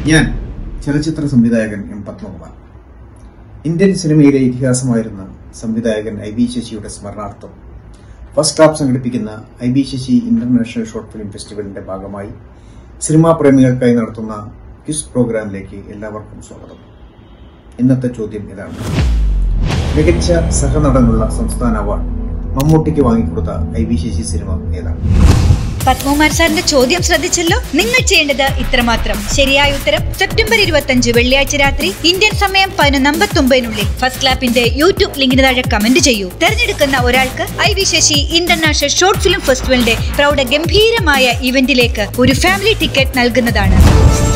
ഞാൻ ചലച്ചിത്ര സംവിധായകൻ എം പത്മകുമാർ. ഇന്ത്യൻ സിനിമയിലെ ഇതിഹാസമായിരുന്ന സംവിധായകൻ ഐ ബി ശശിയുടെ സ്മരണാർത്ഥം ഫസ്റ്റ് ക്ലാബ് സംഘടിപ്പിക്കുന്ന I V Sasi international short film ഫെസ്റ്റിവലിന്റെ ഭാഗമായി സിനിമാ പ്രേമികൾക്കായി നടത്തുന്ന ക്വിസ് പ്രോഗ്രാമിലേക്ക് എല്ലാവർക്കും സ്വാഗതം. ഇന്നത്തെ ചോദ്യം ഇതാണ്: മികച്ച സഹനടനുള്ള സംസ്ഥാന അവാർഡ് മമ്മൂട്ടിക്ക് വാങ്ങിക്കൊടുത്ത ഐ ബി ശശി സിനിമ ഏതാണ്? പത്മകുമാർ സാറിന്റെ ചോദ്യം ശ്രദ്ധിച്ചല്ലോ. നിങ്ങൾ ചെയ്യേണ്ടത് ഇത്രമാത്രം. ശരിയായ ഉത്തരം സെപ്റ്റംബർ 25 വെള്ളിയാഴ്ച രാത്രി ഇന്ത്യൻ സമയം 11:59 ഫസ്റ്റ് ക്ലാപ്പിന്റെ യൂട്യൂബ് ലിങ്കിന് താഴെ കമന്റ് ചെയ്യൂ. തെരഞ്ഞെടുക്കുന്ന ഒരാൾക്ക് I V Sasi international short film ഫെസ്റ്റിവലിന്റെ പ്രൗഢ ഗംഭീരമായ ഇവന്റിലേക്ക് ഒരു ഫാമിലി ടിക്കറ്റ് നൽകുന്നതാണ്.